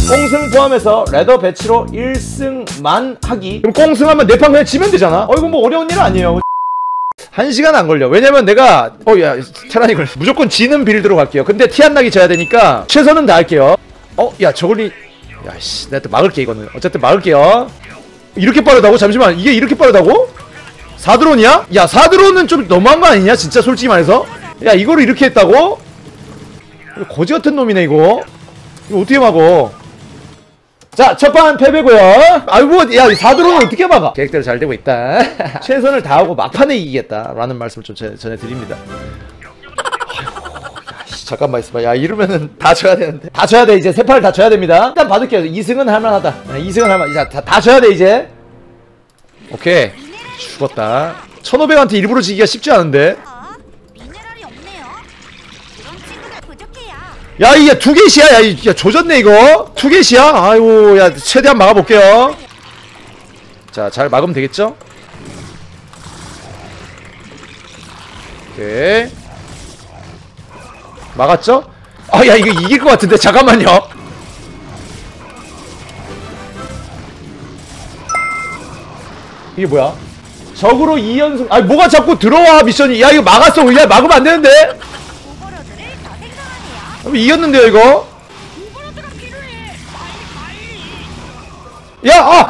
꽁승 포함해서 레더 배치로 1승만 하기. 그럼 꽁승하면 내 판 그냥 지면 되잖아. 이거 뭐 어려운 일 아니에요. 1시간 안 걸려. 왜냐면 내가 야 테란이 걸 무조건 지는 빌드로 갈게요. 근데 티 안 나게 져야 되니까 최선은 다할게요. 야 저걸리 야씨 내가 또 막을게. 이거는 어쨌든 막을게요. 이렇게 빠르다고? 잠시만, 이게 이렇게 빠르다고? 4드론이야? 야 4드론은 좀 너무한 거 아니냐 진짜 솔직히 말해서. 야 이거를 이렇게 했다고? 거지 같은 놈이네 이거. 이거 어떻게 막어? 자, 첫판 패배고요. 아이고, 야, 4드론을 어떻게 막아? 계획대로 잘 되고 있다. 최선을 다하고 막판에 이기겠다라는 말씀을 좀 전해드립니다. 아이고, 잠깐만 있어봐. 야, 이러면은 다 져야 되는데. 다 져야 돼, 이제. 세 판을 다 져야 됩니다. 일단 받을게요. 2승은 할만하다. 2승은 할만. 자, 다 져야 돼, 이제. 오케이. 죽었다. 1500한테 일부러 지기가 쉽지 않은데. 야 이게 투게시야. 야 조졌네 이거. 투게시야. 아이고 야 최대한 막아볼게요. 자 잘 막으면 되겠죠. 오케이 막았죠. 야 이거 이길 것 같은데. 잠깐만요. 이게 뭐야? 적으로 2연승. 아니 뭐가 자꾸 들어와 미션이. 야 이거 막았어. 야 막으면 안 되는데. 이겼는데요 이거? 야!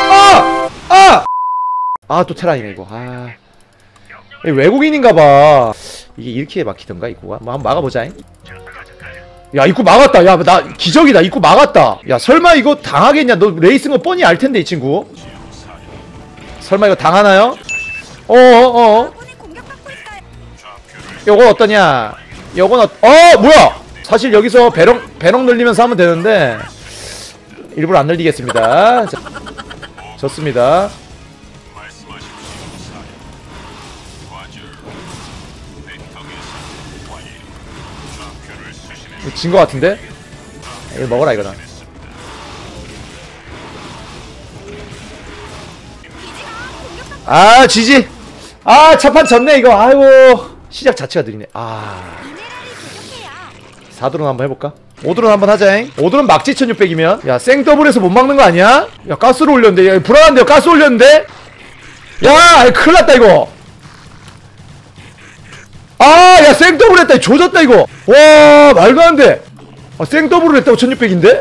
또 테란이네 이거. 외국인인가봐. 이게 이렇게 막히던가 입구가? 뭐 한번 막아보자. 야 입구 막았다. 야 나 기적이다. 입구 막았다. 야 설마 이거 당하겠냐? 너 레이스인 거 뻔히 알텐데 이 친구. 설마 이거 당하나요? 요건 어떠냐? 요건 뭐야? 사실 여기서 배럭 늘리면서 하면 되는데 일부러 안 늘리겠습니다. 자, 좋습니다. 진 거 같은데? 이거 먹어라 이거는. 지지. 첫판 졌네 이거. 아이고 시작 자체가 느리네. 4드론 한번 해볼까? 5드론 한번 하자잉. 5드론 막지 1600이면 야 생더블에서 못 막는 거 아니야? 야 가스로 올렸는데. 야 불안한데요. 가스 올렸는데? 야 큰일났다 이거. 야 생더블 했다. 조졌다 이거. 와 말도 안돼. 생더블을 했다고 1600인데?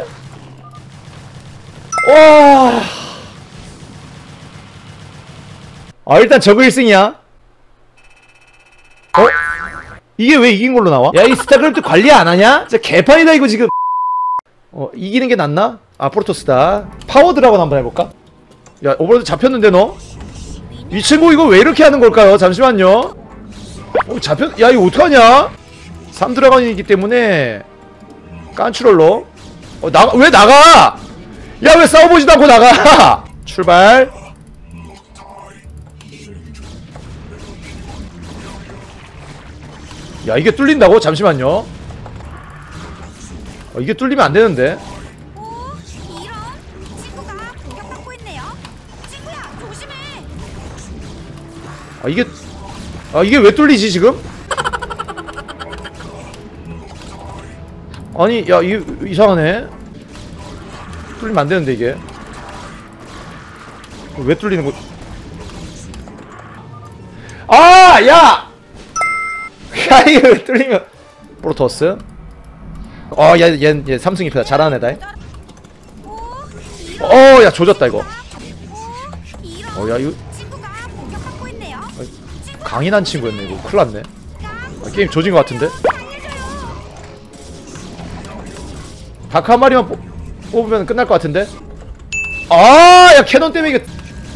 와 일단 저거 1승이야. 이게 왜 이긴 걸로 나와? 야 이 스타크래프트 관리 안 하냐? 진짜 개판이다 이거 지금. 이기는 게 낫나? 프로토스다. 파워 드라곤 한번 해볼까? 야 오버로드 잡혔는데 너? 이 친구 이거 왜 이렇게 하는 걸까요? 잠시만요. 야 이거 어떡하냐? 3드라곤이기 때문에 깐추럴로. 왜 나가? 야 왜 싸워보지도 않고 나가? 출발. 야 이게 뚫린다고? 잠시만요. 이게 뚫리면 안 되는데. 이게 왜 뚫리지 지금? 아니 야 이상하네. 뚫리면 안 되는데 이게. 왜 뚫리는 거? 야! 야 이거 왜 뚫리면. 프로토스. 얘 3승 2패다. 잘하는 애다. 야 조졌다 이거. 야 이거 강인한 친구였네 이거. 큰일났네. 게임 조진 것 같은데. 닭 한 마리만 뽑으면 끝날 것 같은데. 야 캐논 때문에 이게.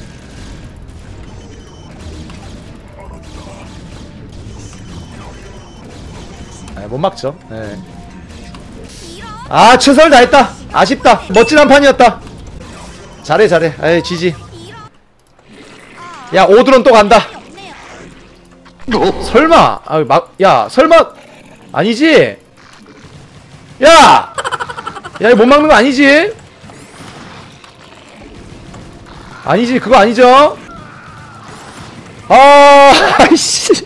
못 막죠. 네. 최선을 다했다. 아쉽다. 멋진 한 판이었다. 잘해. 지지. 야 5드론 또 간다. 설마. 야 설마 아니지? 야 이거 못 막는 거 아니지? 아니지 그거 아니죠? 아이씨.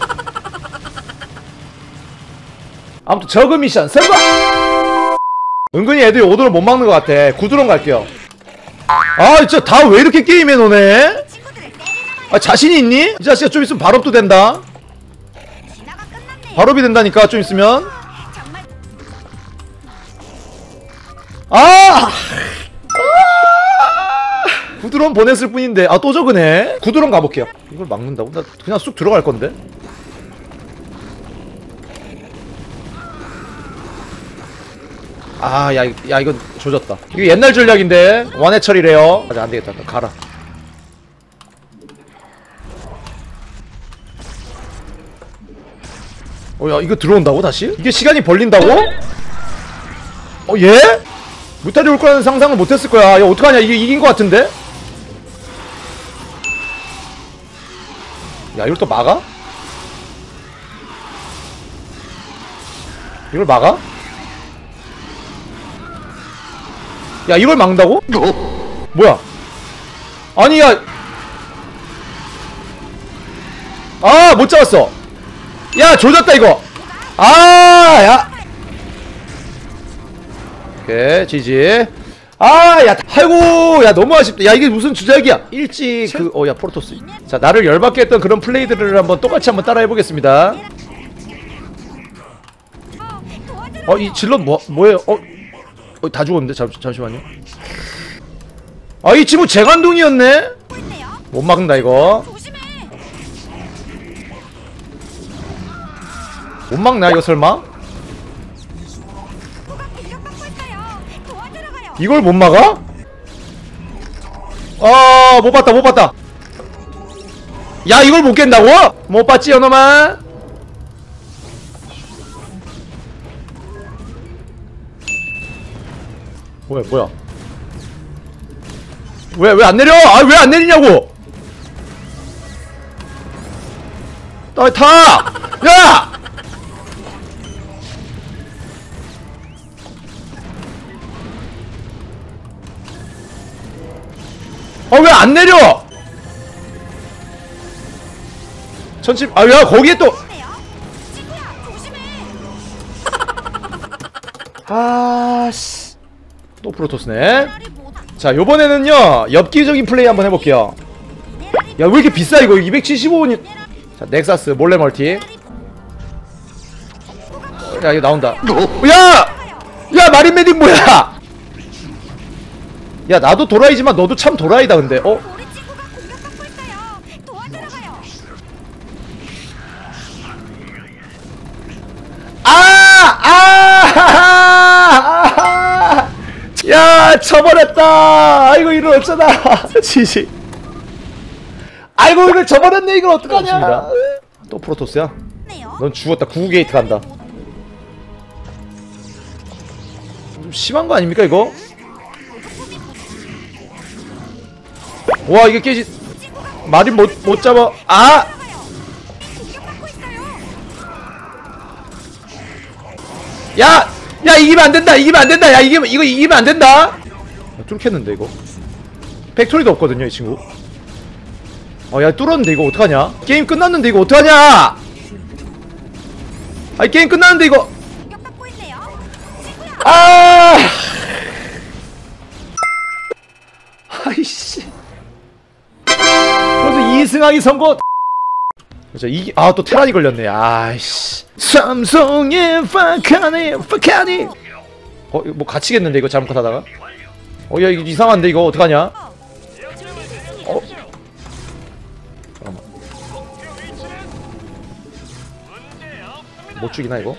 아무튼 저그 미션 성공! 은근히 애들이 오드론 못 막는 것 같아. 구드론 갈게요. 아 진짜 다 왜 이렇게 게임해 노네? 아 자신이 있니? 이 자식아 좀 있으면 발업도 된다. 발업이 된다니까 좀 있으면. 아! 구드론 보냈을 뿐인데 아 또 적으네. 구드론 가볼게요. 이걸 막는다고? 나 그냥 쑥 들어갈 건데. 아 야 이건 조졌다. 이거 옛날 전략인데 원해철이래요. 아직 안되겠다. 가라. 야 이거 들어온다고 다시? 이게 시간이 벌린다고? 얘? 무탈이 올 거라는 상상을 못했을 거야. 야 어떡하냐. 이게 이긴 거 같은데? 야 이걸 또 막아? 이걸 막아? 야 이걸 막는다고? 뭐야? 아니 야 아 못 잡았어. 야 조졌다 이거. 아 야 오케이 지지. 아 야 아이고 야 너무 아쉽다. 야 이게 무슨 주작이야. 일찍 그 야 프로토스. 자 나를 열받게 했던 그런 플레이들을 한번 똑같이 한번 따라 해보겠습니다. 이 질럿 뭐예요? 다 죽었는데. 잠시만요. 아 이 친구 재간둥이었네. 못 막는다 이거. 못 막나 이거 설마? 이걸 못 막아? 못 봤다. 야 이걸 못 깬다고? 못 봤지 연놈아? 뭐야 왜 안 내려? 아 왜 안 내리냐고. 타! 야! 왜 안 내려? 천칩 야 거기에 또 아씨 또 프로토스네. 자 요번에는요 엽기적인 플레이 한번 해볼게요. 야 왜 이렇게 비싸 이거. 275원이. 자 넥사스 몰래 멀티. 야 이거 나온다. 야 마린 메딕 뭐야. 야 나도 도라이지만 너도 참 도라이다 근데. 야 져버렸다. 아이고 이걸 어쩌나. 지지. 아이고 이걸 져버렸네. 이걸 어떡하냐. 또 프로토스야? 넌 죽었다. 99게이트 간다. 좀 심한 거 아닙니까 이거? 와 이게 깨지. 마린 못 잡아. 야 이기면 안 된다. 야 이거 이기면 안 된다. 뚫겠는데 이거. 팩토리도 없거든요 이 친구. 야 뚫었는데 이거 어떡하냐. 게임 끝났는데 이거 어떡하냐. 아니 게임 끝났는데 이거. 아이씨 벌써 2승하기 선고. 자 이게 또 테란이 걸렸네. 아이씨 삼성의 파카니. 이거 뭐 갇히겠는데 이거 잘못하다가. 야 이거 이상한데 이거 어떡하냐. 잠깐만 못 죽이나 이거.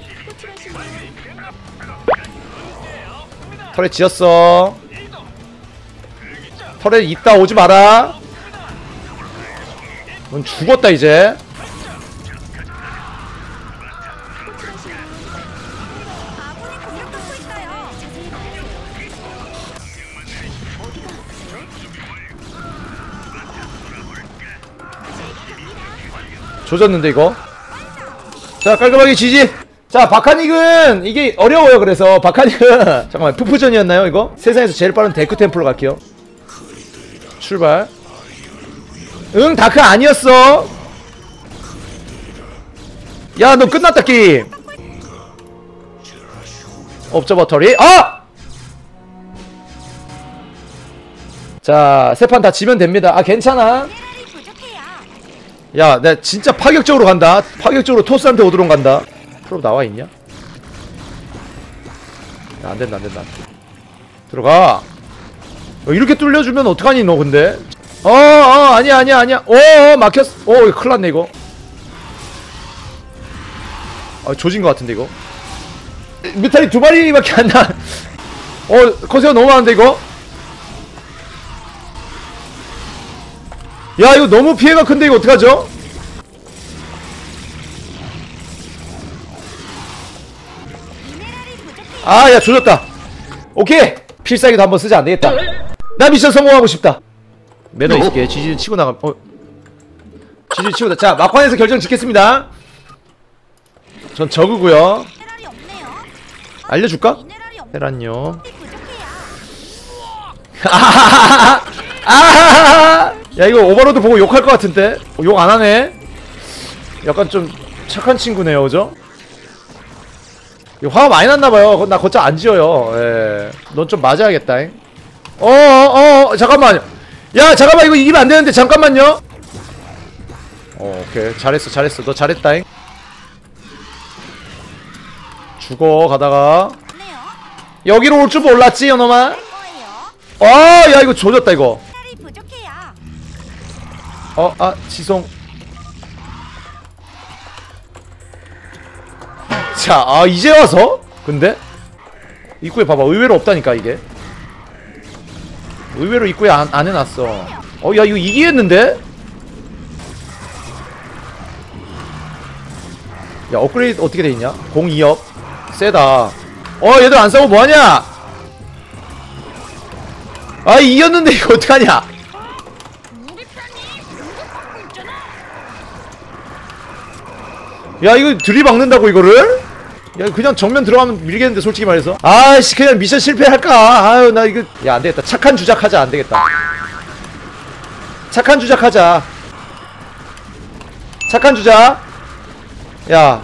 터렛 지었어. 터렛 있다 오지 마라. 넌 죽었다 이제. 조졌는데 이거. 자 깔끔하게 지지. 자 바카닉은 이게 어려워요. 그래서 바카닉은 잠깐만 푸푸전이었나요 이거? 세상에서 제일 빠른 데크 템플로 갈게요. 출발. 응 다크 아니었어. 야 너 끝났다 게임. 옵저버터리. 자, 세 판 다 지면 됩니다. 아, 괜찮아. 야, 나 진짜 파격적으로 간다. 파격적으로 토스한테 오도록 간다. 프로 나와 있냐? 야, 안 된다, 안 된다. 들어가. 이렇게 뚫려주면 어떡하니, 너 근데? 아니야, 아니야, 아니야. 막혔어. 이거 큰일 났네, 이거. 조진 것 같은데, 이거. 뮤탈이 2마리밖에 안 나. 커세어 너무 많은데, 이거? 야, 이거 너무 피해가 큰데, 이거 어떡하죠? 아, 야, 조졌다. 오케이! 필살기도 한번 쓰자, 안 되겠다. 나 미션 성공하고 싶다. 매너 있게 지지는 치고 나가. 지지 치고 자, 막판에서 결정 짓겠습니다. 전 저그고요. 알려줄까? 테란요. 야, 이거 오버로드 보고 욕할 것 같은데? 욕 안 하네? 약간 좀 착한 친구네요, 그죠? 이거 화가 많이 났나봐요. 나 거짜 안 지어요. 예. 넌 좀 맞아야겠다. 잠깐만. 야, 잠깐만. 이거 이기면 안 되는데, 잠깐만요. 오케이. 잘했어, 잘했어. 너 잘했다잉. 죽어, 가다가. 여기로 올 줄 몰랐지, 연놈아? 야, 이거 조졌다, 이거. 지송. 자, 이제 와서? 근데? 입구에 봐봐. 의외로 없다니까, 이게. 의외로 입구에 안 해놨어. 야, 이거 이기겠는데? 야, 업그레이드 어떻게 돼있냐? 02업. 세다. 얘들 안 싸우고 뭐하냐? 이겼는데, 이거 어떡하냐? 야, 이거 들이박는다고, 이거를? 야, 그냥 정면 들어가면 밀겠는데, 솔직히 말해서. 아이씨, 그냥 미션 실패할까? 아유, 나 이거. 야, 안 되겠다. 착한 주작하자. 안 되겠다. 착한 주작하자. 착한 주작. 야.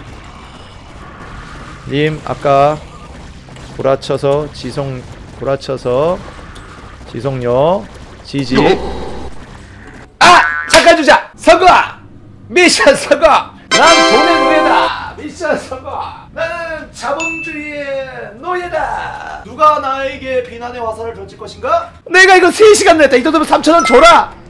님, 아까 구라쳐서, 구라쳐서, 지성요, 지지. 착한 주작! 성공! 미션 성공! 난 돈의 노예다! 미션 성공! 나는 자본주의의 노예다! 누가 나에게 비난의 화살을 던질 것인가? 내가 이거 3시간 냈다! 이 정도면 3,000원 줘라!